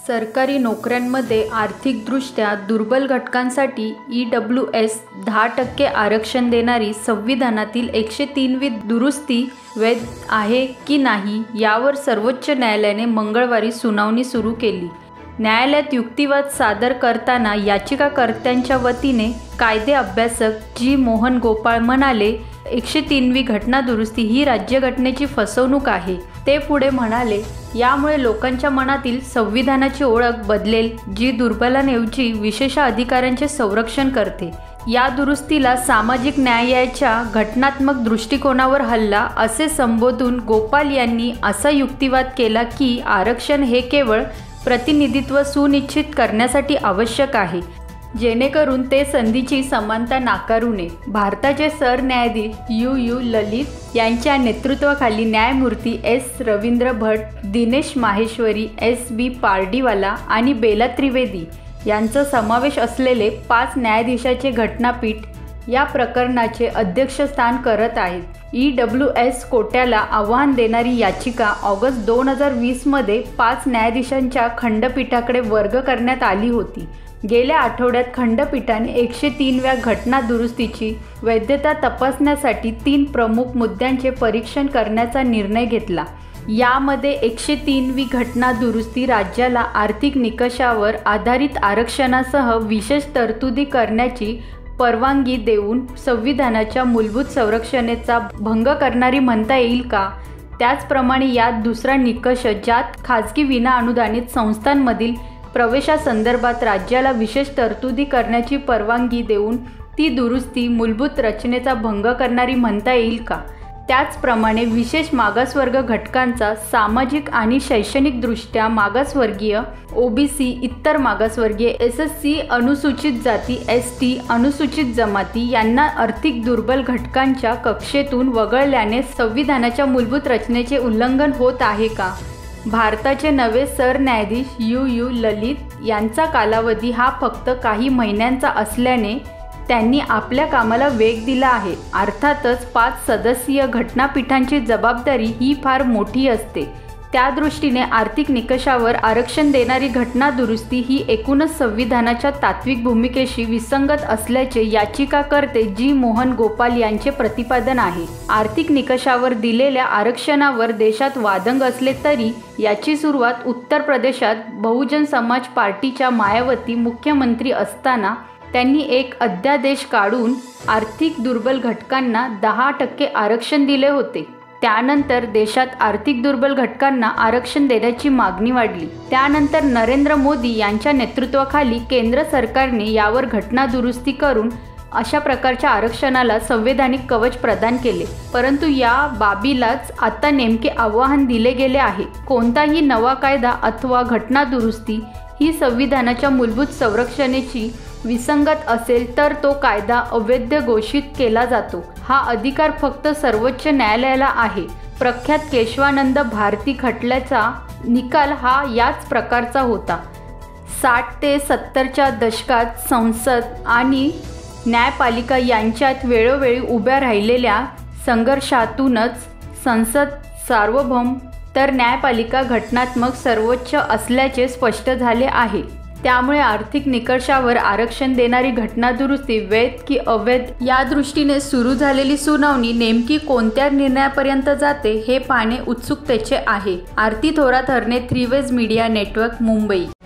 सरकारी नोकऱ्यांमध्ये आर्थिकदृष्ट्या दुर्बल घटकांसाठी EWS 10% आरक्षण देणारी संविधानातील 103वी दुरुस्ती वैध आहे की नाही यावर सर्वोच्च न्यायालयाने मंगळवारी सुनावणी सुरू केली। न्यायालयात युक्तिवाद सादर करताना याचिकाकर्त्यांच्या वतीने कायदे अभ्यासक जी मोहन गोपाळ म्हणाले, 103वी घटना दुरुस्ती ही राज्यघटनेची फसवणूक आहे। ते पुढे म्हणाले, यामुळे लोकांच्या मनातील संविधानाची ओळख बदलेल, जी दुर्बलांऐवजी विशेषाधिकारांचे संरक्षण करते। या दुरुस्तीला सामाजिक न्यायाच्या घटनात्मक दृष्टिकोनावर हल्ला असे संबोधून गोपाल यांनी असा युक्तिवाद केला की आरक्षण हे केवळ प्रतिनिधित्व सुनिश्चित करण्यासाठी आवश्यक आहे, जेणेकरून ते संधीची समानता नाकारू नये। भारताचे सरन्यायाधीश यू ललित यांच्या नेतृत्वाखाली न्यायमूर्ती S रवींद्र भट, दिनेश माहेश्वरी, SB पार्डीवाला आणि बेला त्रिवेदी यांचा समावेश असलेले 5 न्यायाधीशांचे घटनापीठ या प्रकरणाचे अध्यक्षस्थान करत आहेत। EWS कोट्याला आव्हान देणारी याचिका ऑगस्ट 2020 मध्ये 5 न्यायाधीशांच्या खंडपीठाकडे वर्ग करण्यात आली होती। गेल्या आठवड्यात खंडपीठाने 103व्या घटना दुरुस्तीची वैधता तपासण्यासाठी 3 प्रमुख मुद्द्यांचे परीक्षण करण्याचा निर्णय घेतला। यामध्ये 103वी घटना दुरुस्ती राज्याला आर्थिक निकषावर आधारित आरक्षणासह विशेष तरतुदी करण्याची परवानगी देऊन संविधानाच्या मूलभूत संरक्षणाचा भंग करणारी म्हणता येईल का? त्याचप्रमाणे यात दुसरा निकष, ज्यात खाजगी विनाअनुदानित संस्थांमधील प्रवेशासंदर्भात राज्याला विशेष तरतुदी करण्याची परवानगी देऊन ती दुरुस्ती मूलभूत रचनेचा भंग करणारी म्हणता येईल का? त्याचप्रमाणे विशेष मागासवर्ग घटकांचा सामाजिक आणि शैक्षणिकदृष्ट्या मागासवर्गीय, OBC, इतर मागासवर्गीय, SC, अनुसूचित जाती, ST, अनुसूचित जमाती यांना आर्थिक दुर्बल घटकांच्या कक्षेतून वगळल्याने संविधानाच्या मूलभूत रचनेचे उल्लंघन होत आहे का? भारताचे नवे सरन्यायाधीश यू ललित यांचा कालावधी हा फक्त काही महिन्यांचा असल्याने त्यांनी आपल्या कामाला वेग दिला आहे। अर्थातच 5 सदस्यीय घटनापीठांची जबाबदारी ही फार मोठी असते। त्या दृष्टीने आर्थिक निकषावर आरक्षण देणारी घटना दुरुस्ती ही एकूणच संविधानाच्या तात्विक भूमिकेशी विसंगत असल्याचे याचिकाकर्ते जी मोहन गोपाल यांचे प्रतिपादन आहे। आर्थिक निकषावर दिलेल्या आरक्षणावर देशात वादंग असले तरी याची सुरुवात उत्तर प्रदेशात बहुजन समाज पार्टीच्या मायावती मुख्यमंत्री असताना त्यांनी एक अध्यादेश काढून आर्थिक दुर्बल घटकांना 10% आरक्षण दिले होते। त्यानंतर देशात आर्थिक दुर्बल घटकांना आरक्षण देण्याची मागणी वाढली। त्यानंतर नरेंद्र मोदी यांच्या नेतृत्वाखाली केंद्र सरकारने यावर घटना दुरुस्ती करून अशा प्रकारच्या आरक्षणाला संवैधानिक कवच प्रदान केले। परंतु या बाबीलाच आता नेमके आव्हान दिले गेले आहे। कोणताही नवा कायदा अथवा घटना दुरुस्ती ही संविधानाच्या मूलभूत संरक्षणाची विसंगत असेल तर तो कायदा अवैध घोषित केला जातो। हा अधिकार फक्त सर्वोच्च न्यायालयाला आहे। प्रख्यात केशवानंद भारती खटल्याचा निकाल हा याच प्रकारचा होता। 60 ते 70च्या दशकात संसद आणि न्यायपालिका यांच्यात वेळोवेळी उभ्या राहिलेल्या संघर्षातूनच संसद सार्वभौम तर न्यायपालिका घटनात्मक सर्वोच्च असल्याचे स्पष्ट झाले आहे। त्यामुळे आर्थिक निकषावर आरक्षण देणारी घटना दुरुस्ती वैध की अवैध या दृष्टीने सुरू झालेली सुनावणी नेमकी कोणत्या निर्णयापर्यंत जाते हे पाहणे उत्सुकतेचे आहे। आरती थोरात, हरणे, 3 वेज मीडिया नेटवर्क, मुंबई।